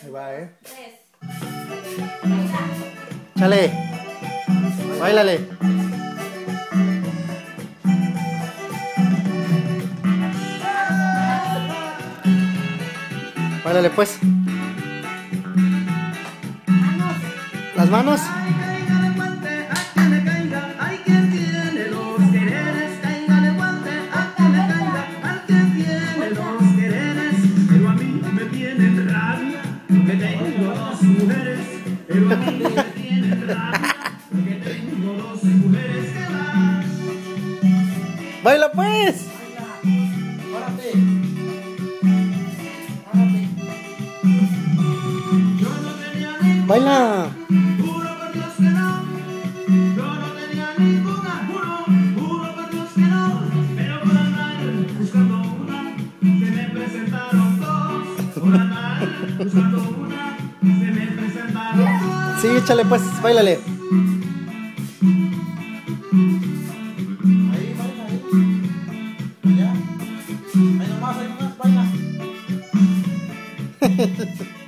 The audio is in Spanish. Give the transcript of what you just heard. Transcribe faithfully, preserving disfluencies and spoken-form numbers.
Ahí va, eh. Tres. Chale. Báilale. Báilale pues. Las manos. Baila pues. Baila. Juro por Dios que no, yo no tenía ninguna, juro, juro por Dios que no, pero por andar buscando una, se me presentaron dos, por andar buscando una, se me presentaron dos. Sí, échale pues, bailale. Ahí, baila, ahí. Allá. Ahí nomás, ahí nomás, baila.